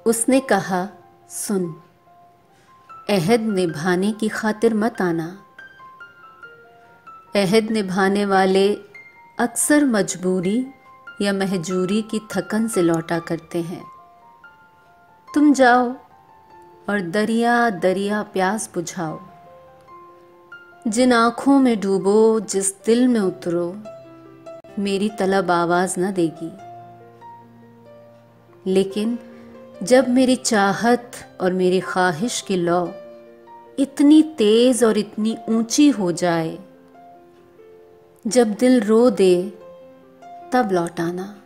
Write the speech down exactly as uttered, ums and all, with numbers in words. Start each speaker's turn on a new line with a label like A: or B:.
A: उसने कहा, सुन, अहद निभाने की खातिर मत आना। अहद निभाने वाले अक्सर मजबूरी या महजूरी की थकन से लौटा करते हैं। तुम जाओ और दरिया दरिया प्यास बुझाओ। जिन आँखों में डूबो, जिस दिल में उतरो, मेरी तलब आवाज़ न देगी। लेकिन जब मेरी चाहत और मेरी ख्वाहिश की लौ इतनी तेज और इतनी ऊंची हो जाए, जब दिल रो दे, तब लौटाना।